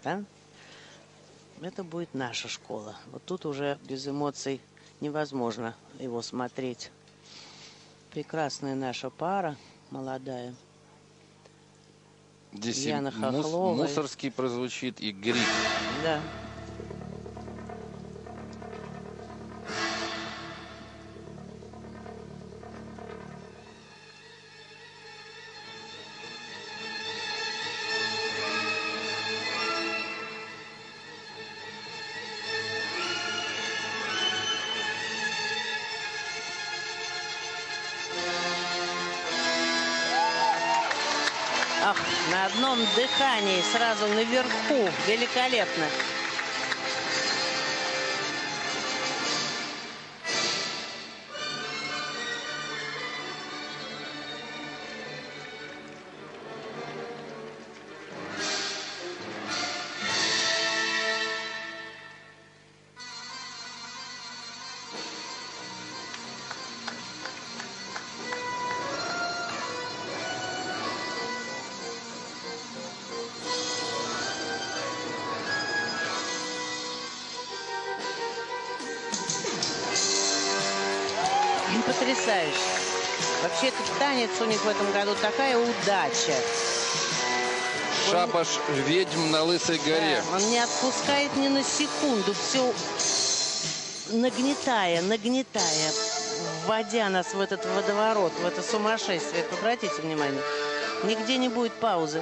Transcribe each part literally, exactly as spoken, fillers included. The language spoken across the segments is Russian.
да? Это будет наша школа. Вот тут уже без эмоций невозможно его смотреть. Прекрасная наша пара, молодая. Здесь Яна и мус Хохлова. Мусорский прозвучит, и Григ. Да. Ах, на одном дыхании, сразу наверху. Великолепно. Потрясающе. Вообще этот танец у них в этом году такая удача. Шабаш ведьм на Лысой горе. Да, он не отпускает ни на секунду, все нагнетая, нагнетая, вводя нас в этот водоворот, в это сумасшествие. Обратите внимание, нигде не будет паузы.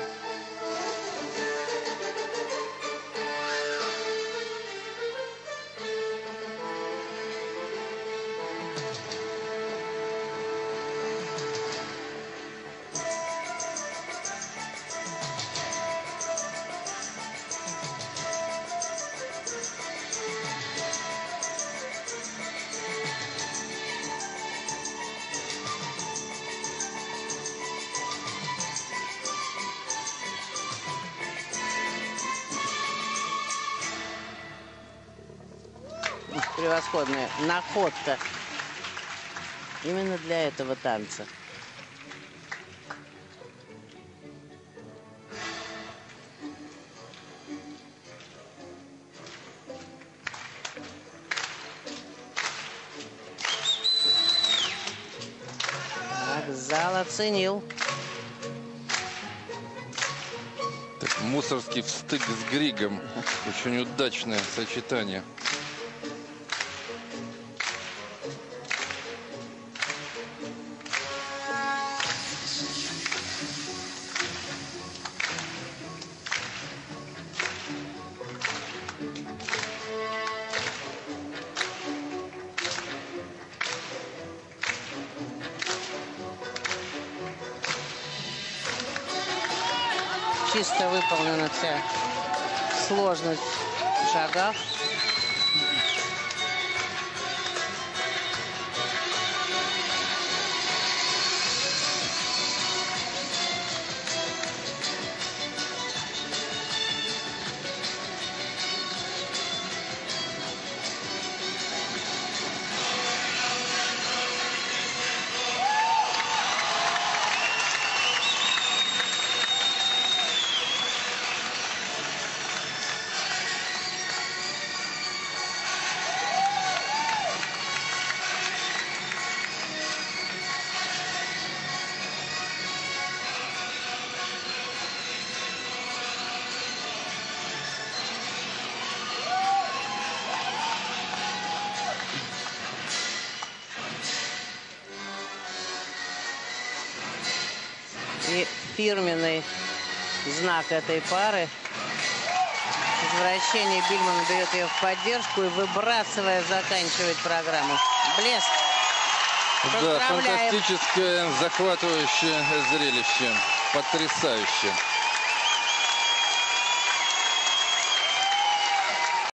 Превосходная находка именно для этого танца. Так, зал оценил. Так, Мусорский встык с Григом. Очень удачное сочетание. Чисто выполнена вся сложность в шагах. И фирменный знак этой пары. Возвращение Бильмана берет ее в поддержку и, выбрасывая, заканчивает программу. Блеск. Да, фантастическое, захватывающее зрелище. Потрясающе.